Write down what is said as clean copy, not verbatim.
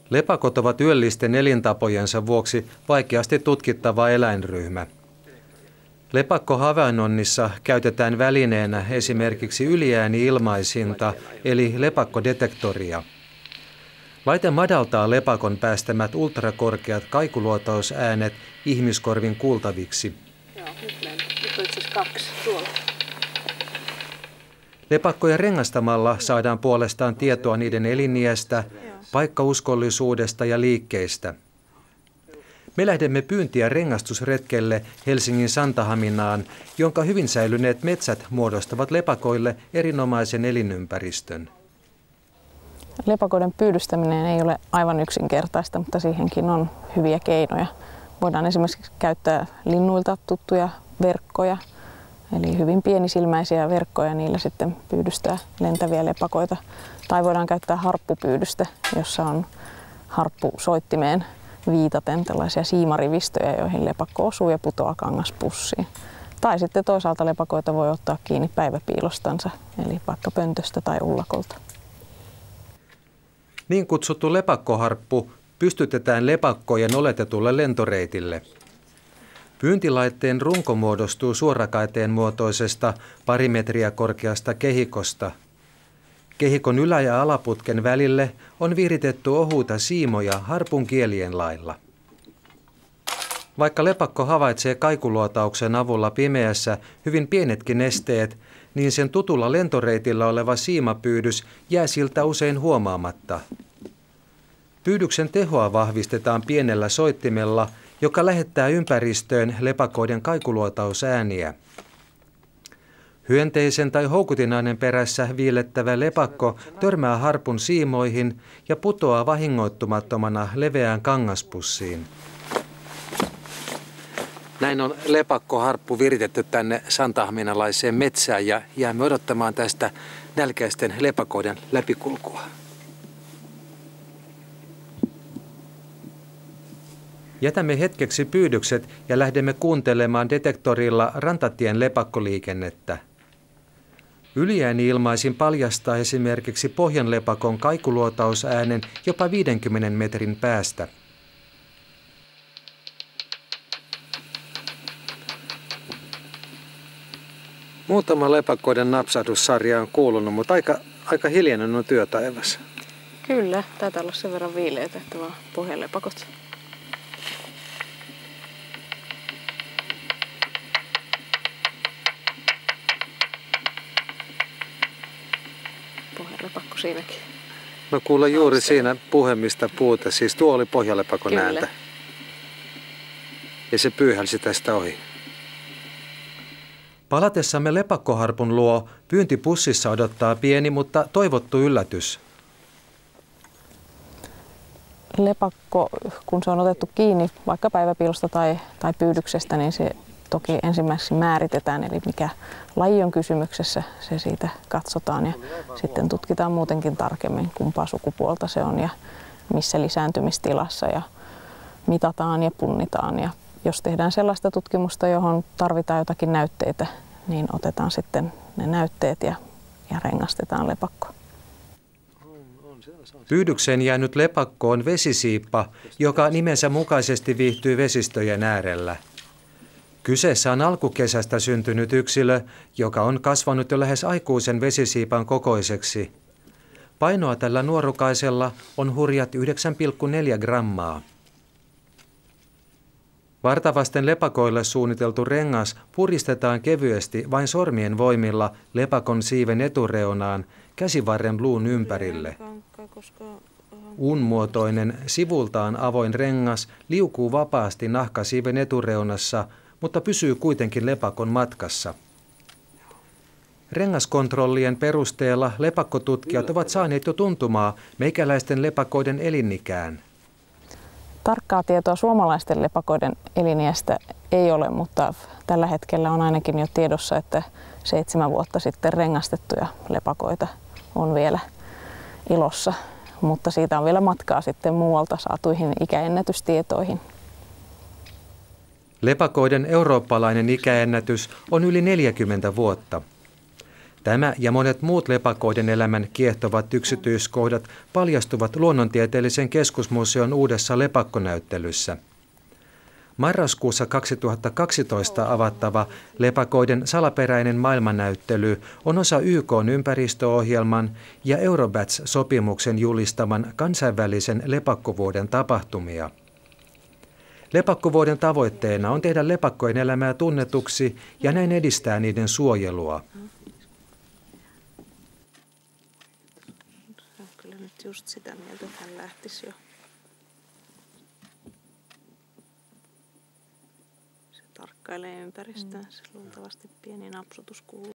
Lepakot ovat yöllisten elintapojensa vuoksi vaikeasti tutkittava eläinryhmä. Lepakkohavainnoinnissa käytetään välineenä esimerkiksi yliääni-ilmaisinta eli lepakkodetektoria. Laite madaltaa lepakon päästämät ultrakorkeat kaikuluotausäänet ihmiskorvin kuultaviksi. Joo, nyt on itse asiassa 2 tuolla. Lepakkoja rengastamalla saadaan puolestaan tietoa niiden eliniästä, paikkauskollisuudesta ja liikkeistä. Me lähdemme pyyntiä rengastusretkelle Helsingin Santahaminaan, jonka hyvin säilyneet metsät muodostavat lepakoille erinomaisen elinympäristön. Lepakoiden pyydystäminen ei ole aivan yksinkertaista, mutta siihenkin on hyviä keinoja. Voidaan esimerkiksi käyttää linnuilta tuttuja verkkoja, eli hyvin pienisilmäisiä verkkoja, niillä sitten pyydystää lentäviä lepakoita. Tai voidaan käyttää harppupyydystä, jossa on harppusoittimeen viitaten tällaisia siimarivistöjä, joihin lepakko osuu ja putoaa kangaspussiin. Tai sitten toisaalta lepakoita voi ottaa kiinni päiväpiilostansa, eli vaikka pöntöstä tai ullakolta. Niin kutsuttu lepakkoharppu pystytetään lepakkojen oletetulle lentoreitille. Pyyntilaitteen runko muodostuu suorakaiteen muotoisesta pari metriä korkeasta kehikosta. Kehikon ylä- ja alaputken välille on viritetty ohuita siimoja harpun kielien lailla. Vaikka lepakko havaitsee kaikuluotauksen avulla pimeässä hyvin pienetkin esteet, niin sen tutulla lentoreitillä oleva siimapyydys jää siltä usein huomaamatta. Pyydyksen tehoa vahvistetaan pienellä soittimella, joka lähettää ympäristöön lepakoiden kaikuluotausääniä. Hyönteisen tai houkutinainen perässä viilettävä lepakko törmää harpun siimoihin ja putoaa vahingoittumattomana leveään kangaspussiin. Näin on lepakkoharppu viritetty tänne santahaminalaiseen metsään ja jäämme odottamaan tästä nälkäisten lepakoiden läpikulkua. Jätämme hetkeksi pyydykset ja lähdemme kuuntelemaan detektorilla rantatien lepakkoliikennettä. Yliääni-ilmaisin paljastaa esimerkiksi pohjanlepakon kaikuluotausäänen jopa 50 metrin päästä. Muutama lepakoiden napsahdussarja on kuulunut, mutta aika hiljainen on työtaivas. Kyllä, taitaa olla sen verran viileitä, että vaan pohjanlepakot. Pohjanlepakko siinäkin. No kuule juuri siinä puhemista puuta, siis tuo oli pohjanlepakon Kyllä. ääntä. Ja se pyyhälsi tästä ohi. Palatessamme lepakkoharpun luo pyyntipussissa odottaa pieni, mutta toivottu yllätys. Lepakko, kun se on otettu kiinni vaikka päiväpiilosta tai pyydyksestä, niin se toki ensimmäiseksi määritetään, eli mikä laji on kysymyksessä, se siitä katsotaan ja sitten tutkitaan muutenkin tarkemmin, kumpaa sukupuolta se on ja missä lisääntymistilassa ja mitataan ja punnitaan. Ja jos tehdään sellaista tutkimusta, johon tarvitaan jotakin näytteitä, niin otetaan sitten ne näytteet ja rengastetaan lepakko. Pyydykseen jäänyt lepakko on vesisiippa, joka nimensä mukaisesti viihtyy vesistöjen äärellä. Kyseessä on alkukesästä syntynyt yksilö, joka on kasvanut jo lähes aikuisen vesisiipan kokoiseksi. Painoa tällä nuorukaisella on hurjat 9,4 grammaa. Vartavasten lepakoille suunniteltu rengas puristetaan kevyesti vain sormien voimilla lepakon siiven etureunaan käsivarren luun ympärille. Uunmuotoinen, sivultaan avoin rengas liukuu vapaasti nahkasiiven etureunassa, mutta pysyy kuitenkin lepakon matkassa. Rengaskontrollien perusteella lepakkotutkijat ovat saaneet jo tuntumaa meikäläisten lepakoiden elinikään. Tarkkaa tietoa suomalaisten lepakoiden eliniästä ei ole, mutta tällä hetkellä on ainakin jo tiedossa, että 7 vuotta sitten rengastettuja lepakoita on vielä ilossa, mutta siitä on vielä matkaa sitten muualta saatuihin ikäennätystietoihin. Lepakoiden eurooppalainen ikäennätys on yli 40 vuotta. Tämä ja monet muut lepakoiden elämän kiehtovat yksityiskohdat paljastuvat Luonnontieteellisen keskusmuseon uudessa lepakkonäyttelyssä. Marraskuussa 2012 avattava lepakoiden salaperäinen maailmannäyttely on osa YK:n ympäristöohjelman ja Eurobats-sopimuksen julistaman kansainvälisen lepakkovuoden tapahtumia. Lepakkovuoden tavoitteena on tehdä lepakkojen elämää tunnetuksi ja näin edistää niiden suojelua. Se on kyllä nyt just sitä mieltä, että hän lähtisi jo. Se tarkkailee ympäristöä. Se luultavasti pieni napsutus kuuluu.